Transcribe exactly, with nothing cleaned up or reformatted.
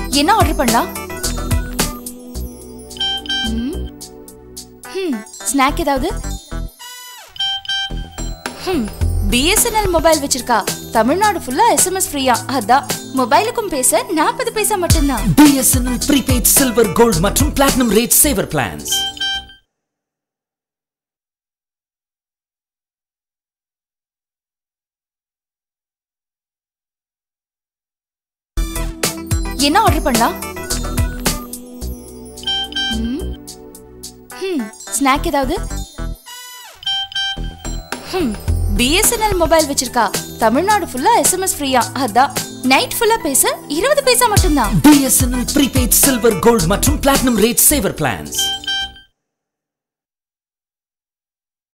என்ன ஆர்டர் பண்ணலாம்? ம் ஸ்நாக் ஏதாவது? ம் B S N L mobile வச்சிருக்கா. தமிழ்நாடு ஃபுல்லா S M S ஃப்ரீயா. அதான் மொபைலுக்கும் பேச நாற்பது பைசா மட்டும்தான். B S N L prepaid silver gold மற்றும் platinum rate saver plans. என்ன ஆர்டர் பண்ணலாம்? ம் ஸ்நாக் ஏதாவது? ம் B S N L mobile வச்சிருக்கா. தமிழ்நாடு ஃபுல்லா S M S ஃப்ரீயா. அதான் நைட் ஃபுல்லா பேச இருபது பைசா மட்டும்தான். B S N L prepaid silver gold மற்றும் platinum rate saver plans.